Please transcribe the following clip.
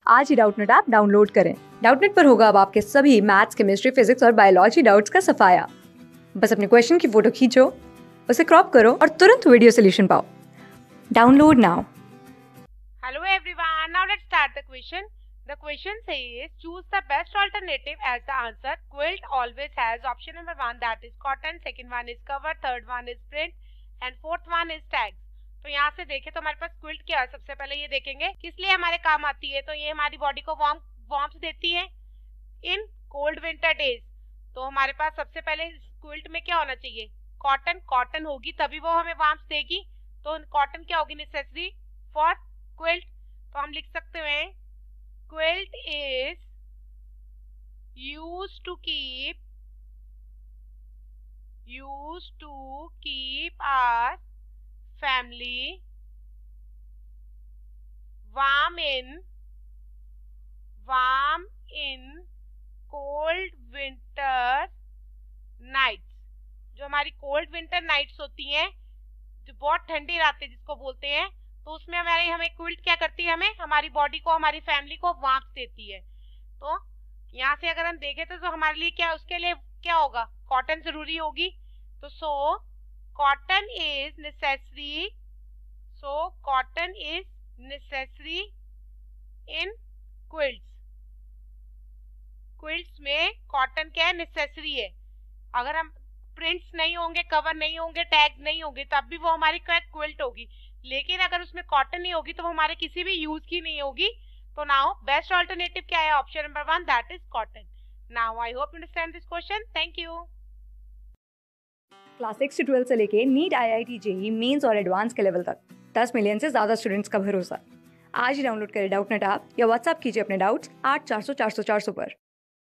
आज ही Doubtnut app download करें। डाउटनेट पर होगा अब आपके सभी मैथ्स, केमिस्ट्री, फिजिक्स और बायोलॉजी डाउट्स का सफाया। बस अपने क्वेश्चन की फोटो खींचो, उसे क्रॉप करो और तुरंत वीडियो सोल्यूशन पाओ। Download now. Hello everyone, now let's start the question. The question says choose the best alternative as the answer. Quilt always has option number 1 that is cotton, second one is cover, third one is print and fourth one is tags. तो यहाँ से देखें तो हमारे पास quilt क्या है। सबसे पहले ये देखेंगे किस लिए हमारे काम आती है। तो ये हमारी बॉडी को वार्मथ देती है इन कोल्ड विंटर डेज। तो हमारे पास सबसे पहले क्विल्ट में क्या होना चाहिए, कॉटन होगी तभी वो हमें वार्मथ देगी। तो कॉटन क्या होगी, नेसेसरी फॉर क्विल्ट। तो हम लिख सकते हैं quilt is used to keep our family warm in cold winter nights। जो हमारी कोल्ड विंटर नाइट्स होती हैं, जो बहुत ठंडी रातें जिसको बोलते हैं, तो उसमें हमें क्विल्ट क्या करती है, हमारी बॉडी को, हमारी फैमिली को वार्मथ देती है। तो यहाँ से अगर हम देखें तो हमारे लिए क्या, उसके लिए क्या होगा, कॉटन जरूरी होगी। तो so cotton is necessary in quilts में कॉटन क्या है, नेसेसरी है। अगर हम प्रिंट्स नहीं होंगे, कवर नहीं होंगे, टैग नहीं होंगे, तब भी वो हमारी क्विल्ट होगी। लेकिन अगर उसमें कॉटन नहीं होगी तो वो हमारे किसी भी यूज की नहीं होगी। तो नाउ बेस्ट ऑल्टरनेटिव क्या है, option number 1 that is cotton. Now I hope you understand this question. Thank you. Class 6 से 12 से लेके नीट, IIT, JEE मेंस और एडवांस के लेवल तक 10 मिलियन से ज्यादा स्टूडेंट्स का भरोसा। आज ही डाउनलोड करें डाउटनेट ऐप या व्हाट्सएप कीजिए अपने डाउट्स 8400 400 400 पर।